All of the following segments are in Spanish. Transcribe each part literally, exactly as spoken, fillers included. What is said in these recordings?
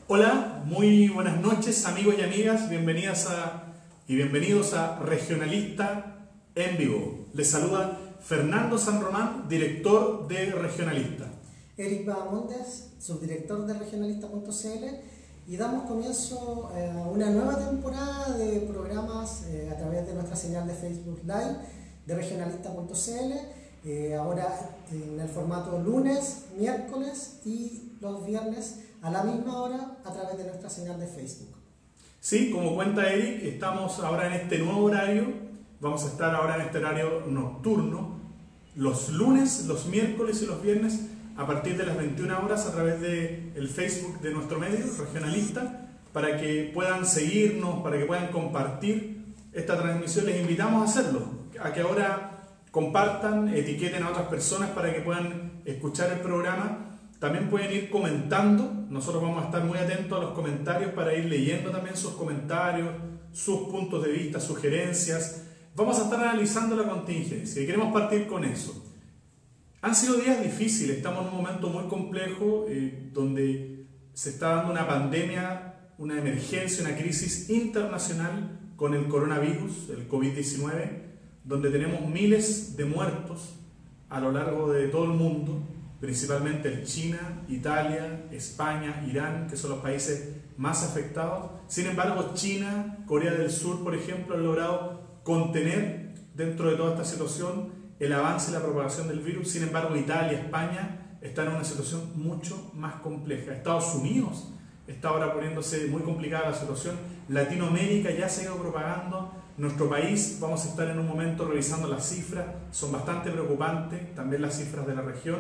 Hola, muy buenas noches amigos y amigas, bienvenidas a, y bienvenidos a Regionalista en Vivo. Les saluda Fernando San Román, director de Regionalista. Eric Bahamondes, subdirector de regionalista punto c l, y damos comienzo a una nueva temporada de programas eh, a través de nuestra señal de Facebook Live de regionalista punto c l, eh, ahora en el formato lunes, miércoles y los viernes a la misma hora a través de nuestra señal de Facebook. Sí, como cuenta Eric, estamos ahora en este nuevo horario, vamos a estar ahora en este horario nocturno, los lunes, los miércoles y los viernes a partir de las veintiuna horas a través del Facebook de nuestro medio, Regionalista, para que puedan seguirnos, para que puedan compartir esta transmisión. Les invitamos a hacerlo, a que ahora compartan, etiqueten a otras personas para que puedan escuchar el programa. También pueden ir comentando, nosotros vamos a estar muy atentos a los comentarios para ir leyendo también sus comentarios, sus puntos de vista, sugerencias. Vamos a estar analizando la contingencia y queremos partir con eso. Han sido días difíciles, estamos en un momento muy complejo eh, donde se está dando una pandemia, una emergencia, una crisis internacional con el coronavirus, el COVID diecinueve, donde tenemos miles de muertos a lo largo de todo el mundo, principalmente en China, Italia, España, Irán, que son los países más afectados. Sin embargo, China, Corea del Sur, por ejemplo, han logrado contener dentro de toda esta situación el avance y la propagación del virus. Sin embargo, Italia, España están en una situación mucho más compleja. Estados Unidos está ahora poniéndose muy complicada la situación. Latinoamérica ya se ha ido propagando. Nuestro país, vamos a estar en un momento revisando las cifras, son bastante preocupantes, también las cifras de la región.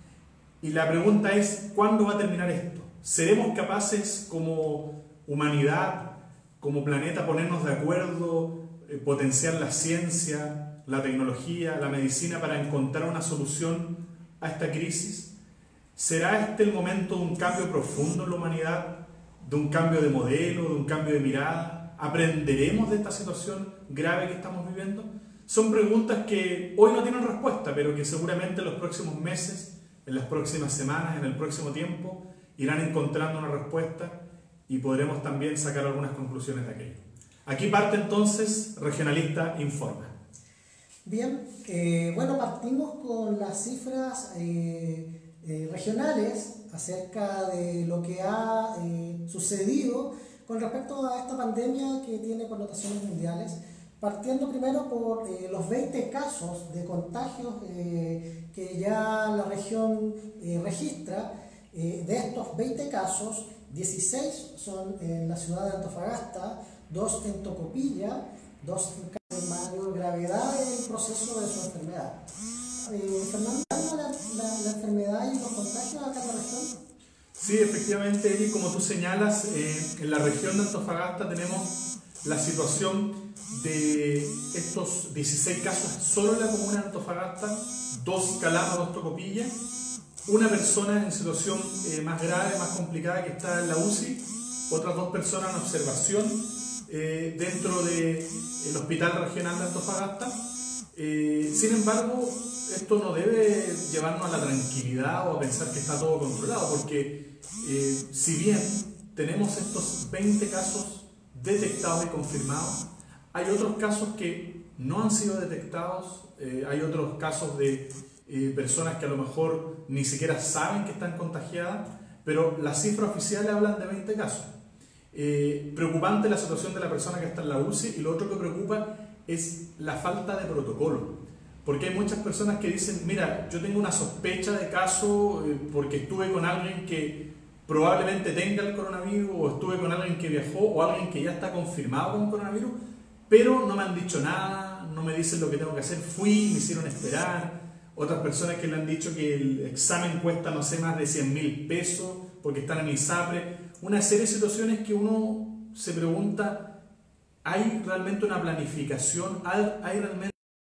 Y la pregunta es, ¿cuándo va a terminar esto? ¿Seremos capaces como humanidad, como planeta, ponernos de acuerdo, eh, potenciar la ciencia, la tecnología, la medicina para encontrar una solución a esta crisis? ¿Será este el momento de un cambio profundo en la humanidad, de un cambio de modelo, de un cambio de mirada? ¿Aprenderemos de esta situación grave que estamos viviendo? Son preguntas que hoy no tienen respuesta, pero que seguramente en los próximos meses, en las próximas semanas, en el próximo tiempo, irán encontrando una respuesta y podremos también sacar algunas conclusiones de aquello. Aquí parte entonces Regionalista Informa. Bien, eh, bueno, partimos con las cifras eh, eh, regionales acerca de lo que ha eh, sucedido con respecto a esta pandemia que tiene connotaciones mundiales, partiendo primero por eh, los veinte casos de contagios eh, que ya la región eh, registra. Eh, de estos veinte casos, dieciséis son en la ciudad de Antofagasta, dos en Tocopilla, dos en mayor gravedad el proceso de su enfermedad. Eh, Fernando, ¿la, la, la enfermedad y los contagios acá en la región? Sí, efectivamente, Eli, como tú señalas, eh, en la región de Antofagasta tenemos la situación de estos dieciséis casos solo en la comuna de Antofagasta, dos Calama, dos Tocopilla, una persona en situación eh, más grave, más complicada que está en la U C I, otras dos personas en observación Eh, dentro del de Hospital Regional de Antofagasta. Eh, sin embargo, esto no debe llevarnos a la tranquilidad o a pensar que está todo controlado, porque eh, si bien tenemos estos veinte casos detectados y confirmados, hay otros casos que no han sido detectados, eh, hay otros casos de eh, personas que a lo mejor ni siquiera saben que están contagiadas, pero las cifras oficiales hablan de veinte casos. Eh, preocupante la situación de la persona que está en la U C I, y lo otro que preocupa es la falta de protocolo, porque hay muchas personas que dicen, mira, yo tengo una sospecha de caso eh, porque estuve con alguien que probablemente tenga el coronavirus, o estuve con alguien que viajó, o alguien que ya está confirmado con coronavirus, pero no me han dicho nada, no me dicen lo que tengo que hacer, fui, me hicieron esperar. Otras personas que le han dicho que el examen cuesta, no sé, más de cien mil pesos porque están en ISAPRE. Una serie de situaciones que uno se pregunta, ¿hay realmente una planificación? ¿Hay realmente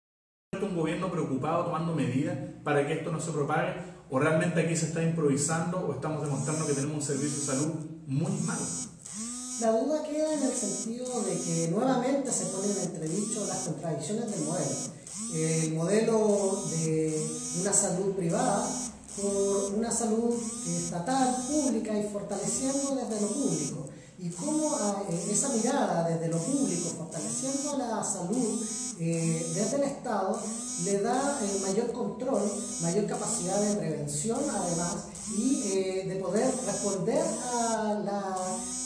un gobierno preocupado tomando medidas para que esto no se propague? ¿O realmente aquí se está improvisando o estamos demostrando que tenemos un servicio de salud muy malo? La duda queda en el sentido de que nuevamente se ponen en entredicho las contradicciones del modelo. El modelo de una salud privada por una salud estatal, pública y fortaleciendo desde lo público. Y cómo eh, esa mirada desde lo público, fortaleciendo la salud eh, desde el Estado, le da eh, mayor control, mayor capacidad de prevención además, y eh, de poder responder a la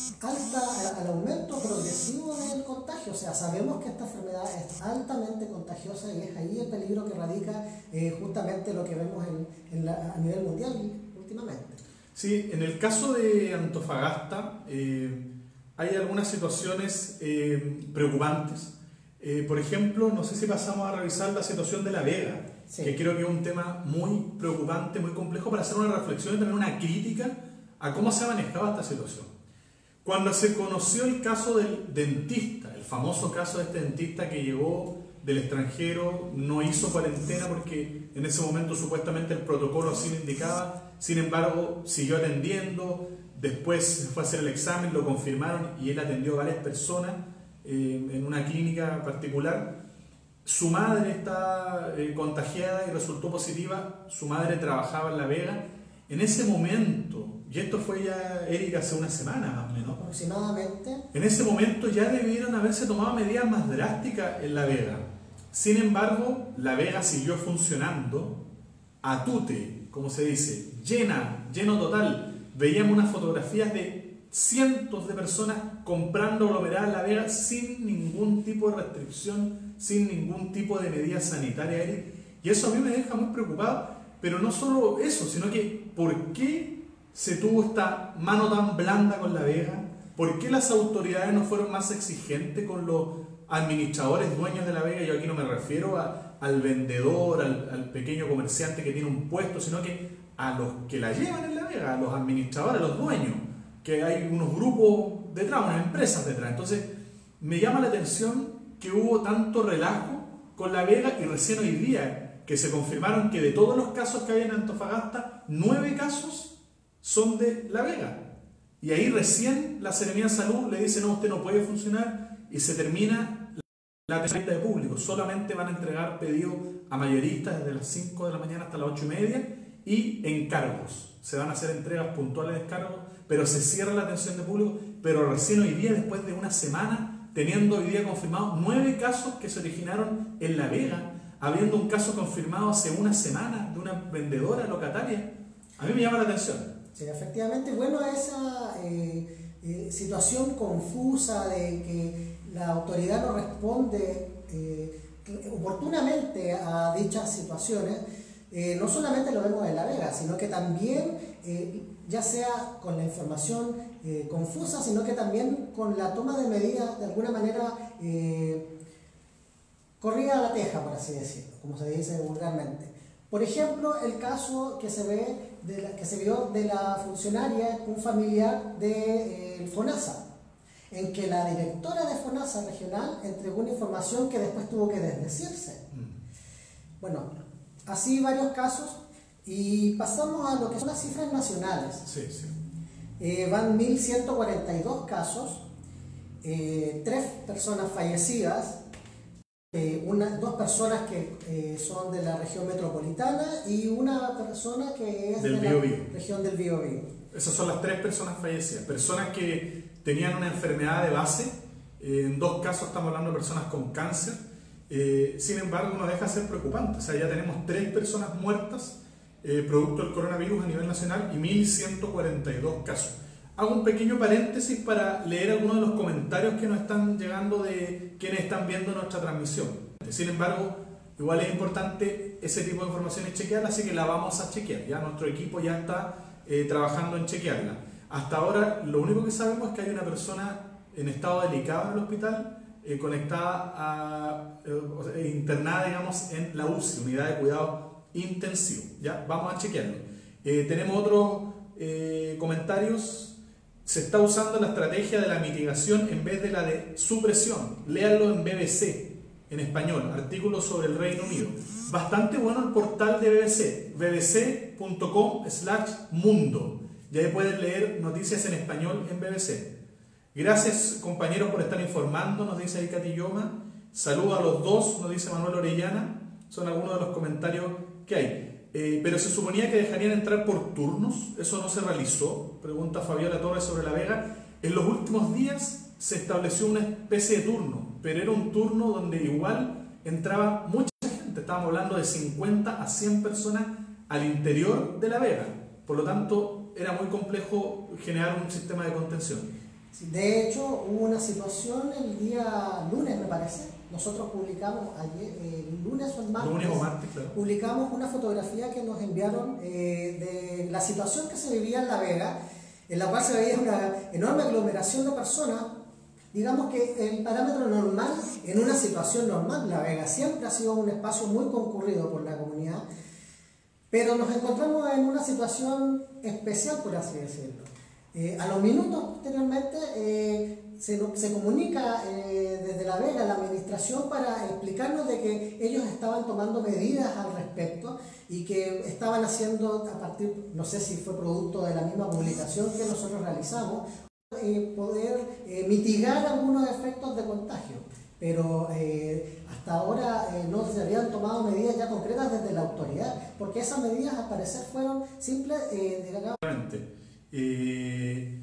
alta, al aumento progresivo del contagio. O sea, sabemos que esta enfermedad es altamente contagiosa y es ahí el peligro que radica eh, justamente lo que vemos en, en la, a nivel mundial últimamente. Sí, en el caso de Antofagasta eh, hay algunas situaciones eh, preocupantes. Eh, por ejemplo, no sé si pasamos a revisar la situación de La Vega, sí, que creo que es un tema muy preocupante, muy complejo, para hacer una reflexión y tener una crítica a cómo se ha manejado esta situación. Cuando se conoció el caso del dentista, el famoso caso de este dentista que llegó del extranjero, no hizo cuarentena porque en ese momento supuestamente el protocolo así lo indicaba, sin embargo siguió atendiendo, después se fue a hacer el examen, lo confirmaron y él atendió a varias personas eh, en una clínica particular. Su madre está eh, contagiada y resultó positiva, su madre trabajaba en La Vega. En ese momento, y esto fue ya, Eric, hace una semana más o menos, aproximadamente, en ese momento ya debieron haberse tomado medidas más drásticas en La Vega. Sin embargo, La Vega siguió funcionando a tute, como se dice, llena, lleno total. Veíamos unas fotografías de cientos de personas comprando aglomeradas en La Vega sin ningún tipo de restricción, sin ningún tipo de medida sanitaria, Eric. Y eso a mí me deja muy preocupado, pero no solo eso, sino que ¿por qué se tuvo esta mano tan blanda con La Vega? ¿Por qué las autoridades no fueron más exigentes con los administradores, dueños de La Vega? Yo aquí no me refiero a, al vendedor, al, al pequeño comerciante que tiene un puesto, sino que a los que la llevan en La Vega, a los administradores, a los dueños, que hay unos grupos detrás, unas empresas detrás. Entonces, me llama la atención que hubo tanto relajo con La Vega y recién hoy día que se confirmaron que de todos los casos que hay en Antofagasta, nueve casos son de La Vega. Y ahí recién la Seremía de Salud le dice, no, usted no puede funcionar, y se termina la lista de público. Solamente van a entregar pedidos a mayoristas desde las cinco de la mañana hasta las ocho y media y encargos. Se van a hacer entregas puntuales de encargos, pero se cierra la atención de público. Pero recién hoy día, después de una semana, teniendo hoy día confirmados nueve casos que se originaron en La Vega, habiendo un caso confirmado hace una semana de una vendedora locataria, a mí me llama la atención. Sí, efectivamente, bueno, esa eh, eh, situación confusa de que la autoridad no responde eh, oportunamente a dichas situaciones, eh, no solamente lo vemos en La Vega, sino que también, eh, ya sea con la información eh, confusa, sino que también con la toma de medidas de alguna manera eh, corrida a la teja, por así decirlo, como se dice vulgarmente. Por ejemplo, el caso que se ve de la, que se vio de la funcionaria, un familiar de eh, FONASA, en que la directora de FONASA regional entregó una información que después tuvo que desdecirse. Mm. Bueno, así varios casos, y pasamos a lo que son las cifras nacionales. Sí, sí. Eh, van mil ciento cuarenta y dos casos, eh, tres personas fallecidas, Eh, una, dos personas que eh, son de la región metropolitana y una persona que es del de Bío la Bío. región del Biobío. Esas son las tres personas fallecidas, personas que tenían una enfermedad de base, eh, en dos casos estamos hablando de personas con cáncer, eh, sin embargo no deja de ser preocupante. O sea, ya tenemos tres personas muertas eh, producto del coronavirus a nivel nacional y mil ciento cuarenta y dos casos. Hago un pequeño paréntesis para leer algunos de los comentarios que nos están llegando de quienes están viendo nuestra transmisión. Sin embargo, igual es importante ese tipo de informaciones chequearla, así que la vamos a chequear. Ya nuestro equipo ya está eh, trabajando en chequearla. Hasta ahora, lo único que sabemos es que hay una persona en estado delicado en el hospital, eh, conectada a, eh, internada, digamos, en la U C I, Unidad de Cuidado Intensivo. Ya, vamos a chequearlo. Eh, tenemos otros eh, comentarios. Se está usando la estrategia de la mitigación en vez de la de supresión. Léanlo en B B C, en español, artículo sobre el Reino Unido. Bastante bueno el portal de B B C, bbc punto com slash mundo. Y ahí pueden leer noticias en español en B B C. Gracias, compañeros, por estar informando, nos dice ahí Catilloma. Saludos a los dos, nos dice Manuel Orellana. Son algunos de los comentarios que hay. eh, pero se suponía que dejarían entrar por turnos. Eso no se realizó, pregunta Fabiola Torres sobre La Vega. En los últimos días se estableció una especie de turno, pero era un turno donde igual entraba mucha gente. Estábamos hablando de cincuenta a cien personas al interior de La Vega. Por lo tanto, era muy complejo generar un sistema de contención. De hecho, hubo una situación el día lunes, me parece. Nosotros publicamos ayer, eh, lunes o el martes, lunes o martes claro. publicamos una fotografía que nos enviaron eh, de la situación que se vivía en La Vega, en la cual se veía una enorme aglomeración de personas. Digamos que el parámetro normal, en una situación normal, La Vega siempre ha sido un espacio muy concurrido por la comunidad, pero nos encontramos en una situación especial, por así decirlo. Eh, a los minutos posteriormente eh, se, se comunica eh, desde La Vega la administración para explicarnos de que ellos estaban tomando medidas al respecto y que estaban haciendo a partir, no sé si fue producto de la misma publicación que nosotros realizamos, eh, poder eh, mitigar algunos efectos de contagio. Pero eh, hasta ahora eh, no se habían tomado medidas ya concretas desde la autoridad, porque esas medidas al parecer fueron simples eh, de... Eh,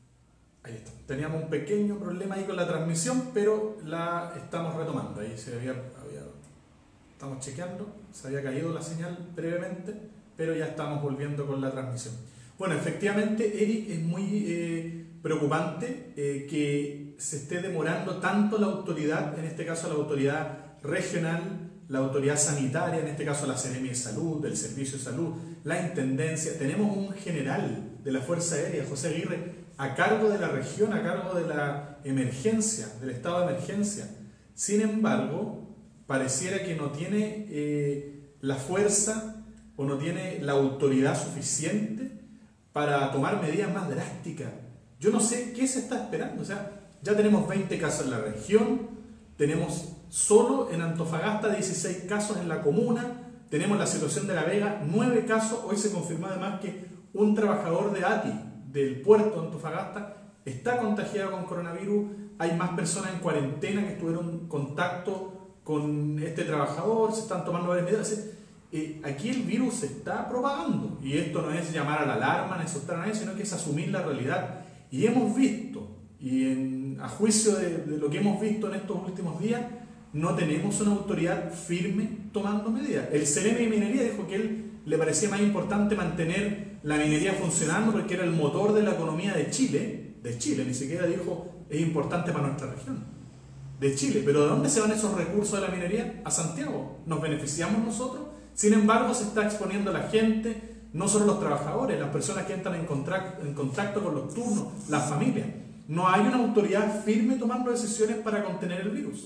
ahí está. Teníamos un pequeño problema ahí con la transmisión, pero la estamos retomando. Ahí se había, había, estamos chequeando, se había caído la señal brevemente, pero ya estamos volviendo con la transmisión. Bueno, efectivamente, Eric, es muy eh, preocupante eh, que se esté demorando tanto la autoridad, en este caso la autoridad regional, la autoridad sanitaria, en este caso la Seremi de Salud, del Servicio de Salud, la Intendencia. Tenemos un general de la Fuerza Aérea, José Aguirre, a cargo de la región, a cargo de la emergencia, del estado de emergencia. Sin embargo, pareciera que no tiene eh, la fuerza o no tiene la autoridad suficiente para tomar medidas más drásticas. Yo no sé qué se está esperando. O sea, ya tenemos veinte casos en la región, tenemos solo en Antofagasta dieciséis casos en la comuna, tenemos la situación de La Vega, nueve casos. Hoy se confirmó además que un trabajador de A T I, del puerto de Antofagasta, está contagiado con coronavirus. Hay más personas en cuarentena que estuvieron en contacto con este trabajador, se están tomando varias medidas. Eh, aquí el virus se está propagando y esto no es llamar a la alarma, ni asustar a nadie, sino que es asumir la realidad. Y hemos visto, y en, a juicio de, de lo que hemos visto en estos últimos días, no tenemos una autoridad firme tomando medidas. El Seremi de Minería dijo que él le parecía más importante mantener la minería funcionando porque era el motor de la economía de Chile, de Chile, ni siquiera dijo es importante para nuestra región, de Chile. Pero ¿de dónde se van esos recursos de la minería? A Santiago. ¿Nos beneficiamos nosotros? Sin embargo, se está exponiendo a la gente, no solo los trabajadores, las personas que entran en contacto, en contacto con los turnos, las familias. No hay una autoridad firme tomando decisiones para contener el virus.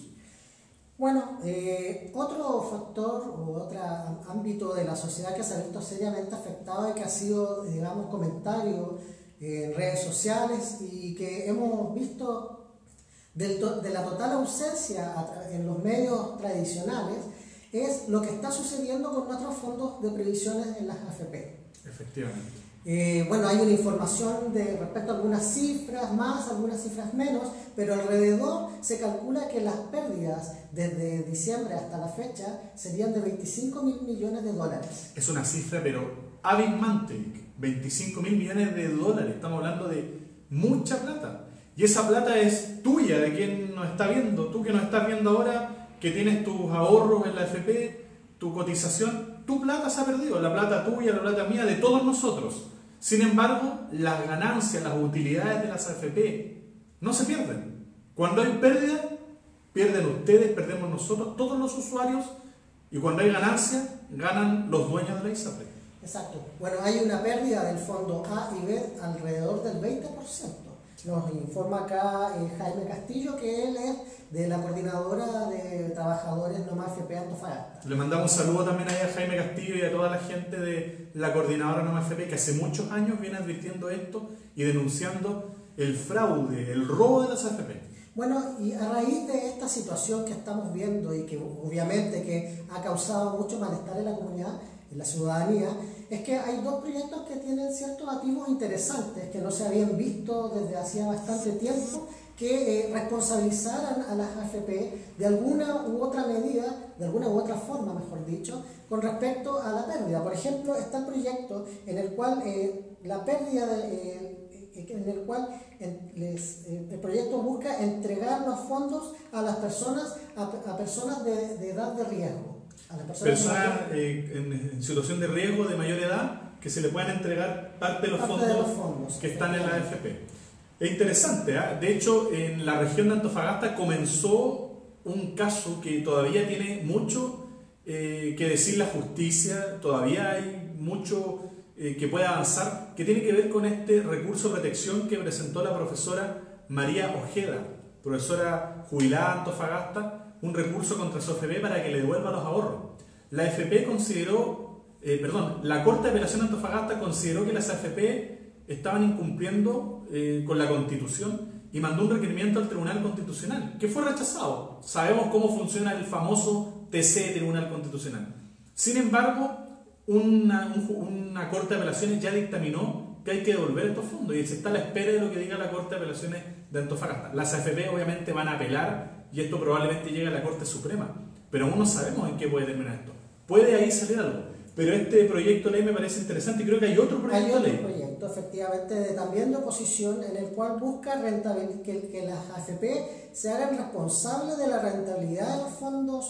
Bueno, eh, otro factor u otro ámbito de la sociedad que se ha visto seriamente afectado y que ha sido, digamos, comentario en redes sociales y que hemos visto del to de la total ausencia en los medios tradicionales es lo que está sucediendo con nuestros fondos de previsiones en las A F P. Efectivamente. Eh, bueno, hay una información de respecto a algunas cifras más, algunas cifras menos, pero alrededor se calcula que las pérdidas desde diciembre hasta la fecha serían de veinticinco mil millones de dólares. Es una cifra, pero abismante, veinticinco mil millones de dólares. Estamos hablando de mucha plata. Y esa plata es tuya, de quien nos está viendo. Tú que nos estás viendo ahora, que tienes tus ahorros en la A F P, tu cotización, tu plata se ha perdido. La plata tuya, la plata mía, de todos nosotros. Sin embargo, las ganancias, las utilidades de las A F P no se pierden. Cuando hay pérdida, pierden ustedes, perdemos nosotros, todos los usuarios, y cuando hay ganancia, ganan los dueños de la ISAPRE. Exacto. Bueno, hay una pérdida del fondo A y B alrededor del veinte por ciento. Nos informa acá eh, Jaime Castillo, que él es de la coordinadora de trabajadores Noma A F P Antofagasta. Le mandamos un saludo también ahí a Jaime Castillo y a toda la gente de la coordinadora Noma A F P que hace muchos años viene advirtiendo esto y denunciando el fraude, el robo de las A F P. Bueno, y a raíz de esta situación que estamos viendo y que obviamente que ha causado mucho malestar en la comunidad, en la ciudadanía, es que hay dos proyectos que tienen ciertos activos interesantes que no se habían visto desde hacía bastante tiempo que eh, responsabilizaran a las A F P de alguna u otra medida, de alguna u otra forma, mejor dicho, con respecto a la pérdida. Por ejemplo, está el proyecto en el cual eh, la pérdida, de, eh, en el cual en, les, eh, el proyecto busca entregar los fondos a las personas, a, a personas de, de edad de riesgo. A las personas, personas eh, en, en situación de riesgo de mayor edad, que se le puedan entregar parte de los, parte fondos, de los fondos que están en la A F P. Es interesante, ¿eh? De hecho, en la región de Antofagasta comenzó un caso que todavía tiene mucho eh, que decir la justicia, todavía hay mucho eh, que puede avanzar, que tiene que ver con este recurso de protección que presentó la profesora María Ojeda, profesora jubilada de Antofagasta, un recurso contra su A F P para que le devuelva los ahorros. La A F P consideró, eh, perdón, la Corte de Apelación de Antofagasta consideró que las A F P estaban incumpliendo eh, con la Constitución y mandó un requerimiento al Tribunal Constitucional, que fue rechazado. Sabemos cómo funciona el famoso T C, Tribunal Constitucional. Sin embargo, una, un, una Corte de Apelaciones ya dictaminó que hay que devolver estos fondos y se está a la espera de lo que diga la Corte de Apelaciones de Antofagasta. Las A F P obviamente van a apelar y esto probablemente llegue a la Corte Suprema, pero aún no sabemos en qué puede terminar esto. Puede ahí salir algo. Pero este proyecto de ley me parece interesante y creo que hay otro proyecto hay otro de ley. proyecto, efectivamente, de, también de oposición, en el cual busca que, que las A F P se hagan responsables de la rentabilidad de los fondos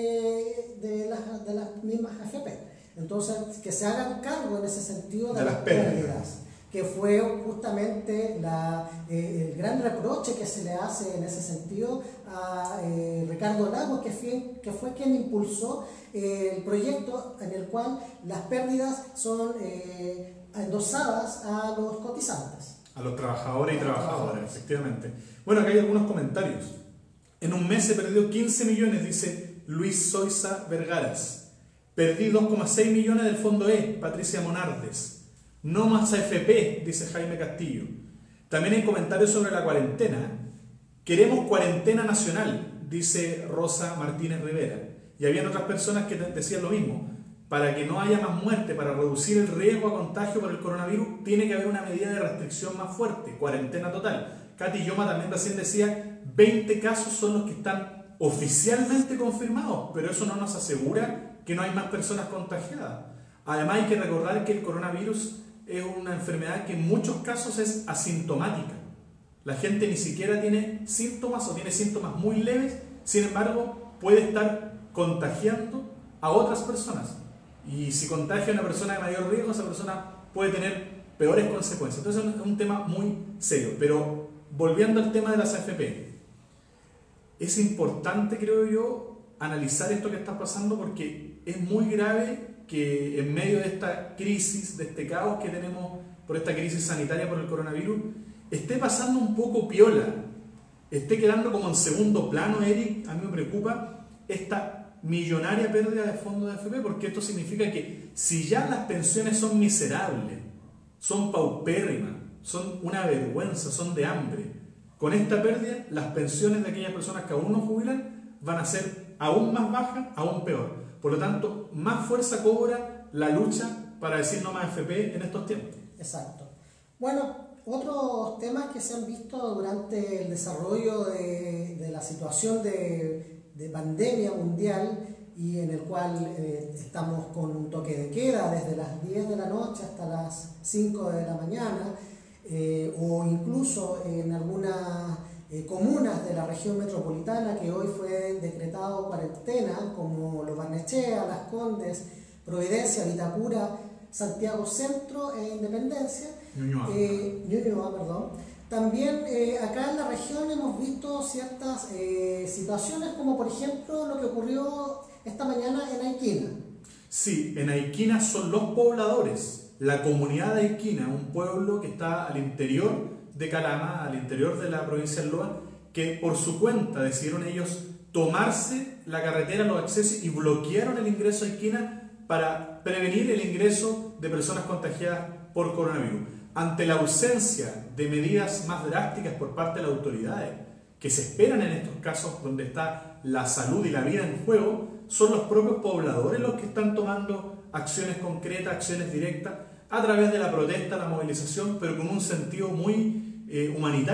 eh, de, las, de las mismas A F P. Entonces, que se hagan cargo en ese sentido de, de las pérdidas. pérdidas. Que fue justamente la, eh, el gran reproche que se le hace en ese sentido a eh, Ricardo Lagos, que fue, que fue quien impulsó eh, el proyecto en el cual las pérdidas son eh, endosadas a los cotizantes. A los trabajadores y trabajadoras, efectivamente. Bueno, acá hay algunos comentarios. En un mes se perdió quince millones, dice Luis Soiza Vergaras. Perdí dos coma seis millones del Fondo E, Patricia Monardes. No más A F P, dice Jaime Castillo. También hay comentarios sobre la cuarentena. Queremos cuarentena nacional, dice Rosa Martínez Rivera. Y habían otras personas que decían lo mismo. Para que no haya más muerte, para reducir el riesgo a contagio por el coronavirus, tiene que haber una medida de restricción más fuerte, cuarentena total. Katy Yoma también recién decía, veinte casos son los que están oficialmente confirmados, pero eso no nos asegura que no hay más personas contagiadas. Además hay que recordar que el coronavirus es una enfermedad que en muchos casos es asintomática. La gente ni siquiera tiene síntomas o tiene síntomas muy leves, sin embargo puede estar contagiando a otras personas. Y si contagia a una persona de mayor riesgo, esa persona puede tener peores consecuencias. Entonces es un tema muy serio. Pero volviendo al tema de las A F P, es importante, creo yo, analizar esto que está pasando porque es muy grave que en medio de esta crisis, de este caos que tenemos por esta crisis sanitaria por el coronavirus, esté pasando un poco piola, esté quedando como en segundo plano, Eric. A mí me preocupa esta millonaria pérdida de fondos de A F P, porque esto significa que si ya las pensiones son miserables, son paupérrimas, son una vergüenza, son de hambre, con esta pérdida las pensiones de aquellas personas que aún no jubilan van a ser aún más bajas, aún peor. Por lo tanto, más fuerza cobra la lucha para decir no más A F P en estos tiempos. Exacto. Bueno, otros temas que se han visto durante el desarrollo de, de la situación de, de pandemia mundial y en el cual eh, estamos con un toque de queda desde las diez de la noche hasta las cinco de la mañana, eh, o incluso en algunas Eh, comunas de la región metropolitana que hoy fue decretado cuarentena, como Lo Barnechea, Las Condes, Providencia, Vitacura, Santiago Centro e Independencia, Ñuñoa, eh, Ñuñoa, perdón. También eh, acá en la región hemos visto ciertas eh, situaciones, como por ejemplo lo que ocurrió esta mañana en Aiquina. Sí, en Aiquina son los pobladores, la comunidad de Aiquina, un pueblo que está al interior de Calama, al interior de la provincia de Loa, que por su cuenta decidieron ellos tomarse la carretera, los accesos y bloquearon el ingreso a Aiquina para prevenir el ingreso de personas contagiadas por coronavirus. Ante la ausencia de medidas más drásticas por parte de las autoridades que se esperan en estos casos donde está la salud y la vida en juego, son los propios pobladores los que están tomando acciones concretas, acciones directas, a través de la protesta, la movilización, pero con un sentido muy eh, humanitario.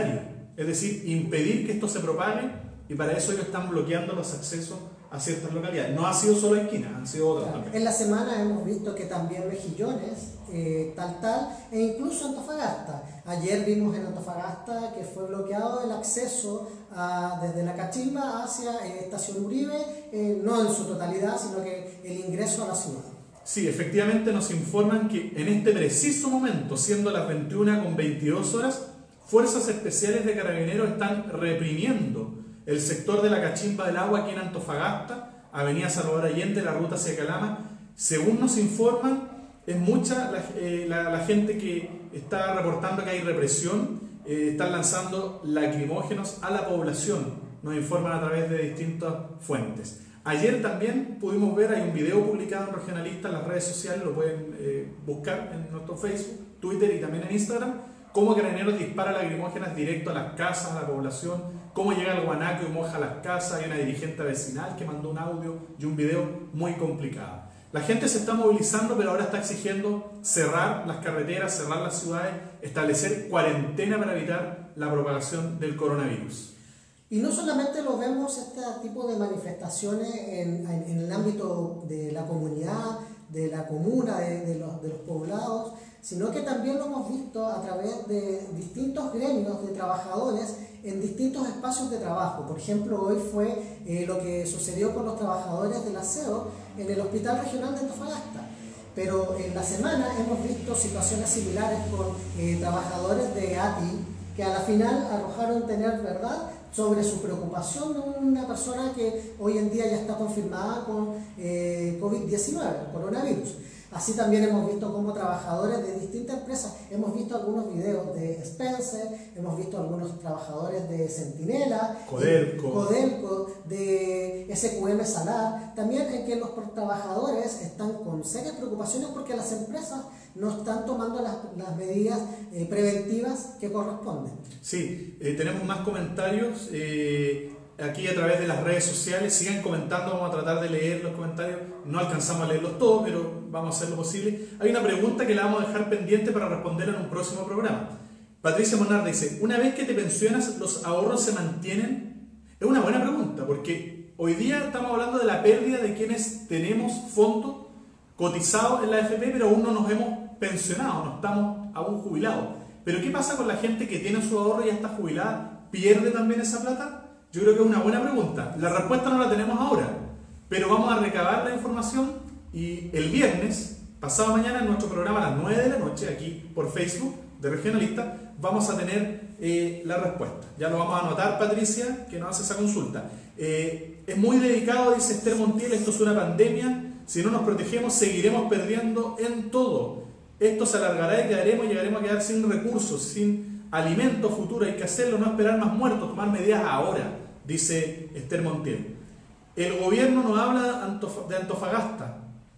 es decir, impedir que esto se propague, y para eso ellos están bloqueando los accesos a ciertas localidades. No ha sido solo Esquina, han sido otras Claro. también. En la semana hemos visto que también Mejillones, eh, tal tal, e incluso Antofagasta. Ayer vimos en Antofagasta que fue bloqueado el acceso a, desde la Cachimba hacia eh, Estación Uribe, eh, no en su totalidad, sino que el ingreso a la ciudad. Sí, efectivamente nos informan que en este preciso momento, siendo las veintiuna con veintidós horas, fuerzas especiales de Carabineros están reprimiendo el sector de la Cachimba del Agua aquí en Antofagasta, Avenida Salvador Allende, la ruta hacia Calama. Según nos informan, es mucha la, eh, la, la gente que está reportando que hay represión, eh, están lanzando lacrimógenos a la población, nos informan a través de distintas fuentes. Ayer también pudimos ver, hay un video publicado en Regionalista en las redes sociales, lo pueden eh, buscar en nuestro Facebook, Twitter y también en Instagram, cómo Carabineros dispara lacrimógenas directo a las casas, a la población, cómo llega el guanaco y moja las casas. Hay una dirigente vecinal que mandó un audio y un video muy complicado. La gente se está movilizando, pero ahora está exigiendo cerrar las carreteras, cerrar las ciudades, establecer cuarentena para evitar la propagación del coronavirus. Y no solamente lo vemos este tipo de manifestaciones en, en, en el ámbito de la comunidad, de la comuna, de, de, los, de los poblados, sino que también lo hemos visto a través de distintos gremios de trabajadores en distintos espacios de trabajo. Por ejemplo, hoy fue eh, lo que sucedió con los trabajadores del aseo en el Hospital Regional de Antofagasta. Pero en la semana hemos visto situaciones similares con eh, trabajadores de A T I que a la final arrojaron tener verdad sobre su preocupación de una persona que hoy en día ya está confirmada con eh, COVID diecinueve, coronavirus. Así también hemos visto como trabajadores de distintas empresas, hemos visto algunos videos de Spencer, hemos visto algunos trabajadores de Centinela, Codelco, Codelco de S Q M Salar, también en que los trabajadores están con serias preocupaciones porque las empresas no están tomando las, las medidas eh, preventivas que corresponden. Sí, eh, tenemos más comentarios eh, aquí a través de las redes sociales. Sigan comentando, vamos a tratar de leer los comentarios. No alcanzamos a leerlos todos, pero vamos a hacer lo posible. Hay una pregunta que la vamos a dejar pendiente para responder en un próximo programa. Patricia Monarda dice, una vez que te pensionas, ¿los ahorros se mantienen? Es una buena pregunta, porque hoy día estamos hablando de la pérdida de quienes tenemos fondos cotizados en la A F P, pero aún no nos hemos pensionado, no estamos aún jubilados. Pero ¿qué pasa con la gente que tiene su ahorro y ya está jubilada? ¿Pierde también esa plata? Yo creo que es una buena pregunta. La respuesta no la tenemos ahora, pero vamos a recabar la información y el viernes, pasado mañana, en nuestro programa a las nueve de la noche, aquí por Facebook de Regionalista, vamos a tener eh, la respuesta. Ya lo vamos a anotar, Patricia, que nos hace esa consulta. Eh, es muy delicado, dice Esther Montiel, esto es una pandemia. Si no nos protegemos, seguiremos perdiendo en todo. Esto se alargará y quedaremos y llegaremos a quedar sin recursos, sin alimento futuro. Hay que hacerlo, no esperar más muertos, tomar medidas ahora, dice Esther Montiel. El gobierno nos habla de Antofagasta.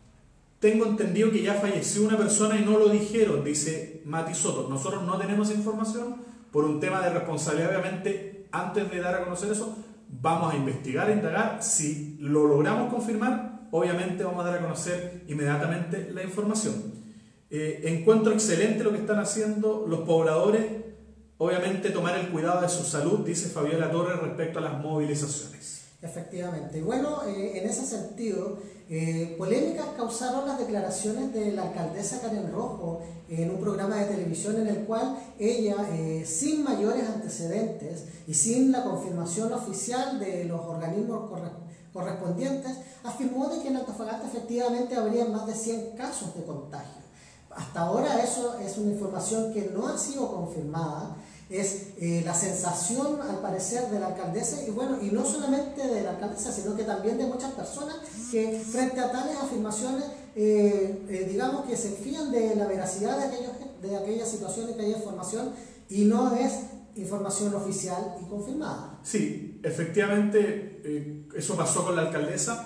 Tengo entendido que ya falleció una persona y no lo dijeron, dice Mati Soto. Nosotros no tenemos información por un tema de responsabilidad. Obviamente, antes de dar a conocer eso, vamos a investigar, a indagar. Si lo logramos confirmar, obviamente vamos a dar a conocer inmediatamente la información. Eh, encuentro excelente lo que están haciendo los pobladores, obviamente tomar el cuidado de su salud, dice Fabiola Torres respecto a las movilizaciones. Efectivamente. Y bueno, eh, en ese sentido, eh, polémicas causaron las declaraciones de la alcaldesa Karen Rojo en un programa de televisión en el cual ella, eh, sin mayores antecedentes y sin la confirmación oficial de los organismos correspondientes, correspondientes, afirmó de que en Antofagasta efectivamente habría más de cien casos de contagio. Hasta ahora eso es una información que no ha sido confirmada, es eh, la sensación al parecer de la alcaldesa y bueno, y no solamente de la alcaldesa, sino que también de muchas personas que frente a tales afirmaciones, eh, eh, digamos que se fían de la veracidad de, aquellos, de aquellas situaciones, de aquella información y no es información oficial y confirmada. Sí, efectivamente eh, eso pasó con la alcaldesa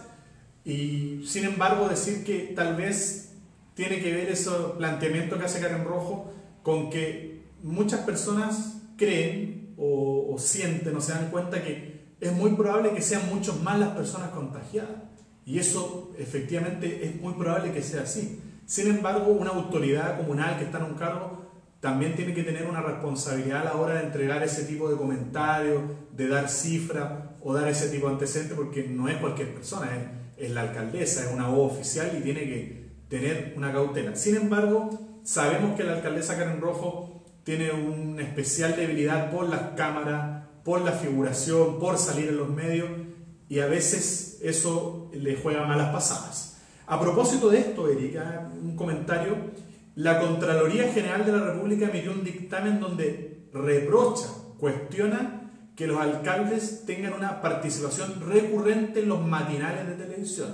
y sin embargo decir que tal vez tiene que ver ese planteamiento que hace Karen Rojo con que muchas personas creen o, o sienten o se dan cuenta que es muy probable que sean muchos más las personas contagiadas y eso efectivamente es muy probable que sea así. Sin embargo, una autoridad comunal que está en un cargo también tiene que tener una responsabilidad a la hora de entregar ese tipo de comentarios, de dar cifras o dar ese tipo de antecedentes, porque no es cualquier persona, es, es la alcaldesa, es una voz oficial y tiene que tener una cautela. Sin embargo, sabemos que la alcaldesa Karen Rojo tiene una especial debilidad por las cámaras, por la figuración, por salir en los medios, y a veces eso le juega malas pasadas. A propósito de esto, Erika, un comentario: la Contraloría General de la República emitió un dictamen donde reprocha, cuestiona que los alcaldes tengan una participación recurrente en los matinales de televisión.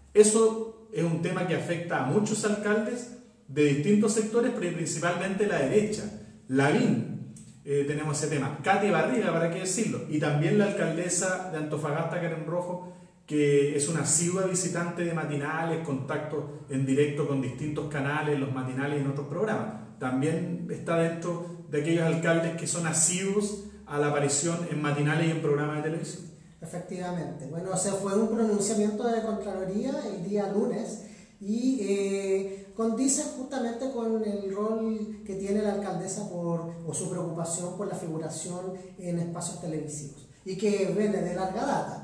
Eso es un tema que afecta a muchos alcaldes de distintos sectores, pero principalmente la derecha. Lavín, eh, tenemos ese tema. Katy Barriga, para qué decirlo. Y también la alcaldesa de Antofagasta, Karen Rojo, que es una asidua visitante de matinales, contacto en directo con distintos canales, los matinales y en otros programas. También está dentro de aquellos alcaldes que son asiduos a la aparición en matinales y en programas de televisión. Efectivamente. Bueno, o sea, fue un pronunciamiento de Contraloría el día lunes y eh, condice justamente con el rol que tiene la alcaldesa por, o su preocupación por la figuración en espacios televisivos y que viene de larga data.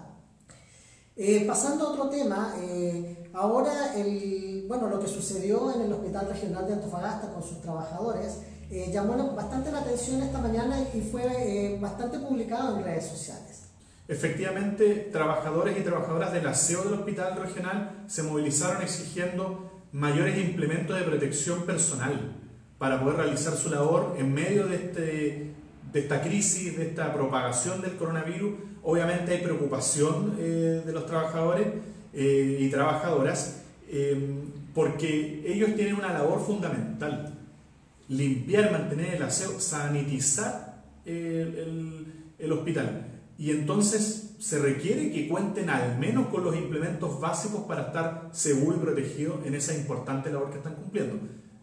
Eh, pasando a otro tema, eh, ahora el, bueno, lo que sucedió en el Hospital Regional de Antofagasta con sus trabajadores eh, llamó bastante la atención esta mañana y fue eh, bastante publicado en redes sociales. Efectivamente, trabajadores y trabajadoras del aseo del Hospital Regional se movilizaron exigiendo mayores implementos de protección personal para poder realizar su labor en medio de, este, de esta crisis, de esta propagación del coronavirus. Obviamente hay preocupación eh, de los trabajadores eh, y trabajadoras eh, porque ellos tienen una labor fundamental: limpiar, mantener el aseo, sanitizar el, el, el hospital. Y entonces se requiere que cuenten al menos con los implementos básicos para estar seguros y protegidos en esa importante labor que están cumpliendo.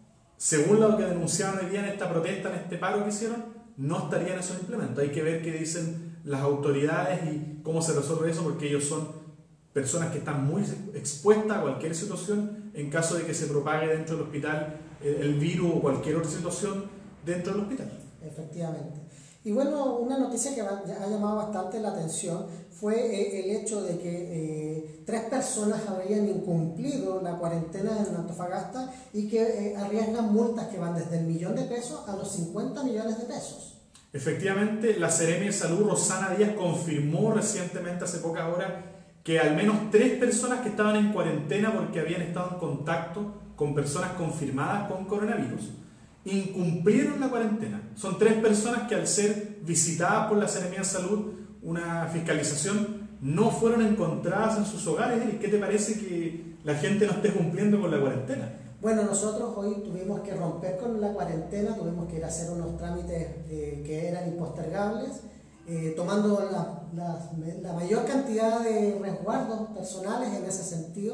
Según lo que denunciaron hoy día en esta protesta, en este paro que hicieron, no estarían esos implementos. Hay que ver qué dicen las autoridades y cómo se resuelve eso, porque ellos son personas que están muy expuestas a cualquier situación en caso de que se propague dentro del hospital el virus o cualquier otra situación dentro del hospital. Efectivamente. Y bueno, una noticia que ha llamado bastante la atención fue eh, el hecho de que eh, tres personas habrían incumplido la cuarentena en Antofagasta y que eh, arriesgan multas que van desde el millón de pesos a los cincuenta millones de pesos. Efectivamente, la Seremi de Salud, Rosana Díaz, confirmó recientemente, hace pocas horas, que al menos tres personas que estaban en cuarentena porque habían estado en contacto con personas confirmadas con coronavirus incumplieron la cuarentena. Son tres personas que, al ser visitadas por la Seremi de Salud, una fiscalización, no fueron encontradas en sus hogares. ¿Qué te parece que la gente no esté cumpliendo con la cuarentena? Bueno, nosotros hoy tuvimos que romper con la cuarentena, tuvimos que ir a hacer unos trámites eh, que eran impostergables, eh, tomando la, la, la mayor cantidad de resguardos personales en ese sentido,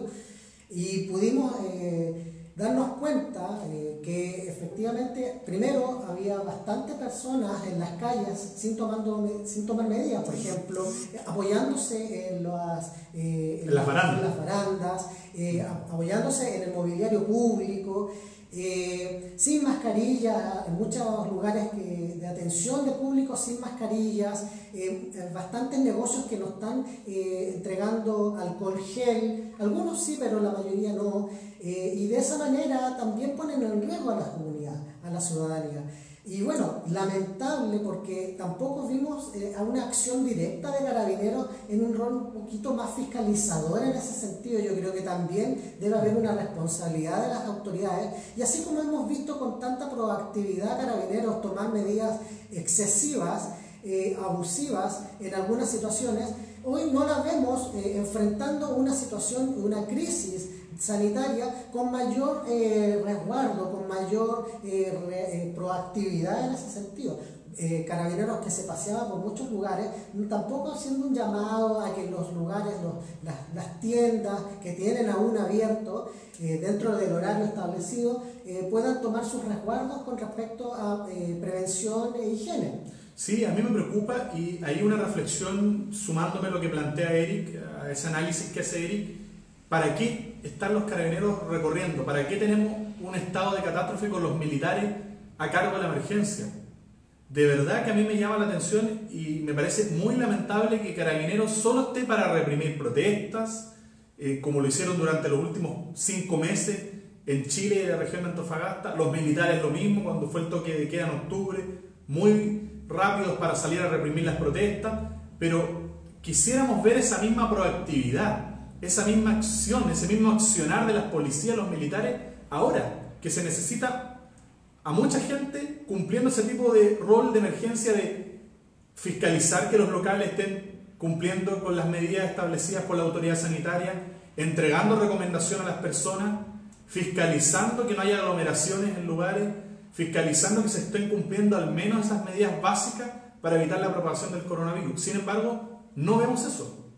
y pudimos eh, darnos cuenta eh, que efectivamente, primero, había bastantes personas en las calles sin, tomando, sin tomar medidas, por ejemplo, apoyándose en las, eh, en en las barandas, en las barandas eh, apoyándose en el mobiliario público, eh, sin mascarillas, en muchos lugares que, de atención de público sin mascarillas, eh, bastantes negocios que no están eh, entregando alcohol gel, algunos sí, pero la mayoría no. Eh, y de esa manera también ponen en riesgo a la comunidad, a la ciudadanía. Y bueno, lamentable porque tampoco vimos eh, a una acción directa de Carabineros en un rol un poquito más fiscalizador en ese sentido. Yo creo que también debe haber una responsabilidad de las autoridades. Y así como hemos visto con tanta proactividad Carabineros tomar medidas excesivas, eh, abusivas en algunas situaciones, hoy no la vemos eh, enfrentando una situación, una crisis sanitaria con mayor eh, resguardo, con mayor eh, re, eh, proactividad en ese sentido. Eh, Carabineros que se paseaba por muchos lugares, tampoco haciendo un llamado a que los lugares, los, las, las tiendas que tienen aún abierto eh, dentro del horario establecido, eh, puedan tomar sus resguardos con respecto a eh, prevención e higiene. Sí, a mí me preocupa, y hay una reflexión sumándome a lo que plantea Eric, a ese análisis que hace Eric. ¿Para qué están los carabineros recorriendo? ¿Para qué tenemos un estado de catástrofe con los militares a cargo de la emergencia. De verdad que a mí me llama la atención y me parece muy lamentable que Carabineros solo esté para reprimir protestas, eh, como lo hicieron durante los últimos cinco meses en Chile y la región de Antofagasta. Los militares lo mismo, cuando fue el toque de queda en octubre, muy rápidos para salir a reprimir las protestas, pero quisiéramos ver esa misma proactividad, esa misma acción, ese mismo accionar de las policías, los militares, ahora que se necesita a mucha gente cumpliendo ese tipo de rol de emergencia, de fiscalizar que los locales estén cumpliendo con las medidas establecidas por la autoridad sanitaria, entregando recomendaciones a las personas, fiscalizando que no haya aglomeraciones en lugares, fiscalizando que se estén cumpliendo al menos esas medidas básicas para evitar la propagación del coronavirus. Sin embargo, no vemos eso.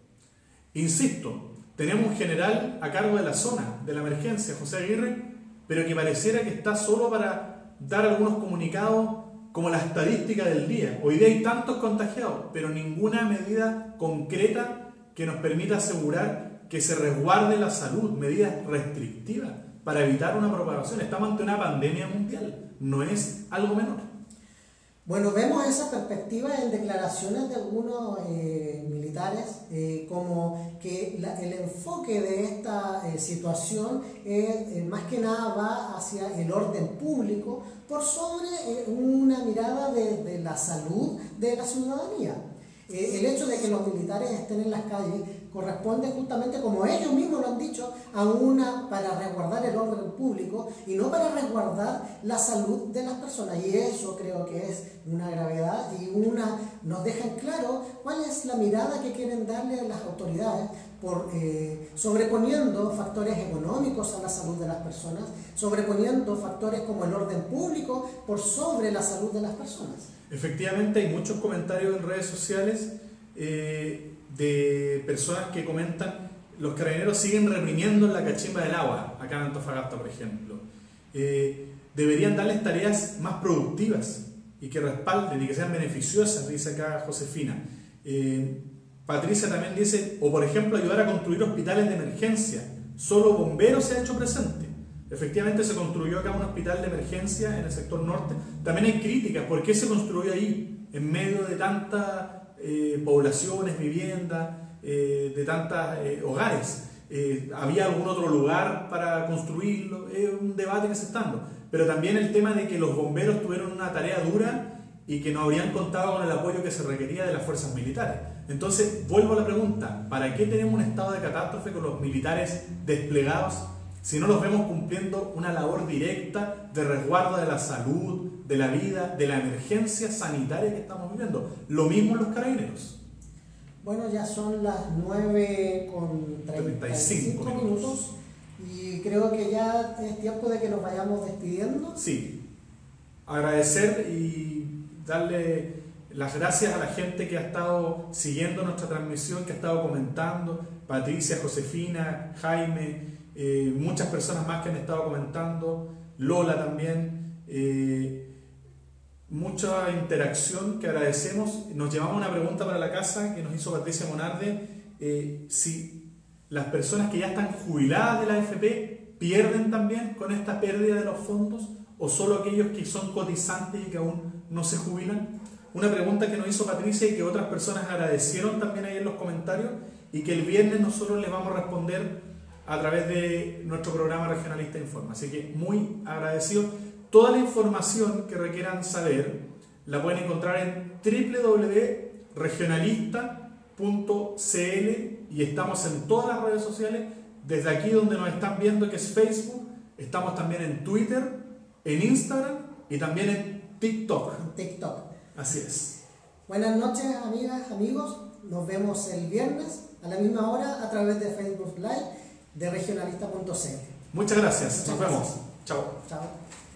Insisto, tenemos un general a cargo de la zona de la emergencia, José Aguirre, pero que pareciera que está solo para dar algunos comunicados como la estadística del día. Hoy día hay tantos contagiados, pero ninguna medida concreta que nos permita asegurar que se resguarde la salud, medidas restrictivas para evitar una propagación. Estamos ante una pandemia mundial, no es algo menor. Bueno, vemos esa perspectiva en declaraciones de algunos eh, militares, eh, como que la, el enfoque de esta eh, situación es, eh, más que nada va hacia el orden público por sobre eh, una mirada de, de la salud de la ciudadanía. Eh, el hecho de que los militares estén en las calles corresponde justamente, como ellos mismos lo han dicho, a una para resguardar el orden público y no para resguardar la salud de las personas. Y eso creo que es una gravedad y una nos deja en claro cuál es la mirada que quieren darle a las autoridades por eh, sobreponiendo factores económicos a la salud de las personas, sobreponiendo factores como el orden público por sobre la salud de las personas. Efectivamente, hay muchos comentarios en redes sociales eh, de personas que comentan: los carabineros siguen reprimiendo en la cachimba del agua, acá en Antofagasta, por ejemplo. Eh, deberían darles tareas más productivas y que respalden y que sean beneficiosas, dice acá Josefina. Eh, Patricia también dice, o por ejemplo, ayudar a construir hospitales de emergencia. Solo bomberos se ha hecho presente. Efectivamente se construyó acá un hospital de emergencia en el sector norte. También hay críticas, ¿por qué se construyó ahí? En medio de tantas eh, poblaciones, viviendas, eh, de tantos eh, hogares. Eh, ¿Había algún otro lugar para construirlo? Es un debate que se está dando. Pero también el tema de que los bomberos tuvieron una tarea dura y que no habrían contado con el apoyo que se requería de las fuerzas militares. Entonces, vuelvo a la pregunta, ¿para qué tenemos un estado de catástrofe con los militares desplegados si no los vemos cumpliendo una labor directa de resguardo de la salud, de la vida, de la emergencia sanitaria que estamos viviendo? Lo mismo en los carabineros. Bueno, ya son las nueve con treinta y cinco minutos y creo que ya es tiempo de que nos vayamos despidiendo. Sí, agradecer y darle las gracias a la gente que ha estado siguiendo nuestra transmisión, que ha estado comentando, Patricia, Josefina, Jaime, eh, muchas personas más que han estado comentando, Lola también, eh, mucha interacción que agradecemos. Nos llevamos una pregunta para la casa que nos hizo Patricia Monarde, eh, si las personas que ya están jubiladas de la A F P pierden también con esta pérdida de los fondos o solo aquellos que son cotizantes y que aún no se jubilan. Una pregunta que nos hizo Patricia y que otras personas agradecieron también ahí en los comentarios y que el viernes nosotros les vamos a responder a través de nuestro programa Regionalista Informa. Así que muy agradecido. Toda la información que requieran saber la pueden encontrar en w w w punto regionalista punto c l y estamos en todas las redes sociales, desde aquí donde nos están viendo, que es Facebook, estamos también en Twitter, en Instagram y también en TikTok. TikTok. Así es. Buenas noches, amigas, amigos. Nos vemos el viernes a la misma hora a través de Facebook Live de regionalista punto c l. Muchas gracias. Muchas Nos gracias. vemos. Chao. Chao.